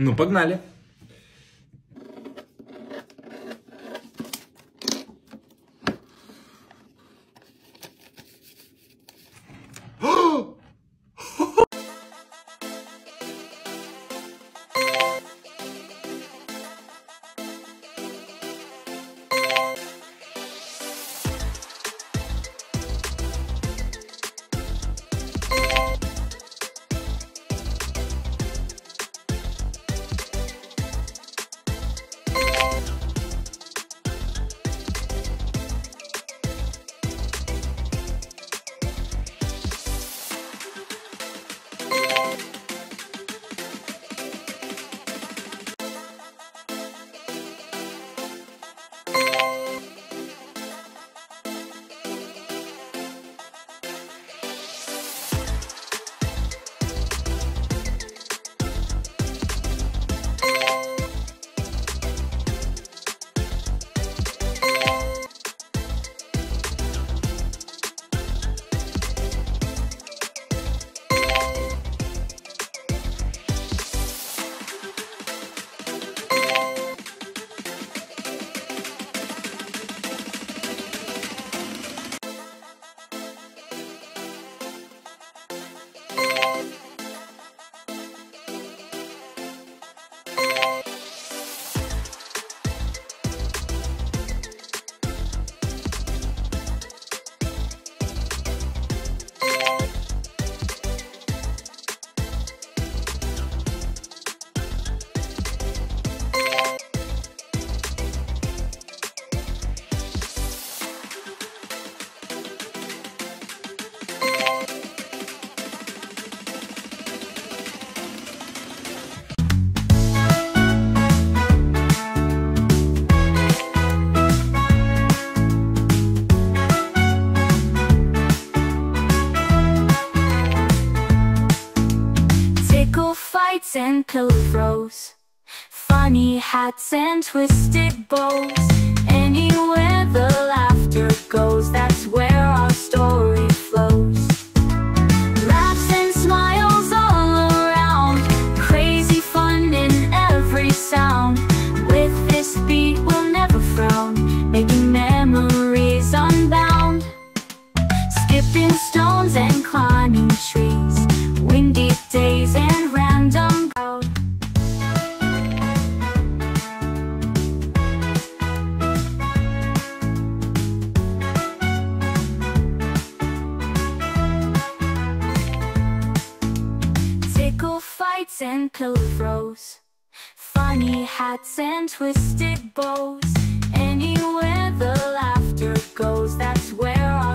Ну, погнали. And pillow throws, funny hats and twisted bows. Anywhere the laughter goes, that's where our story flows. Laughs and smiles all around, crazy fun in every sound. With this beat we'll never frown, making memories unbound. Skipping stones and climbing trees, windy days and random crowd. Tickle fights and pillow throws, funny hats and twisted bows. Anywhere the laughter goes, that's where our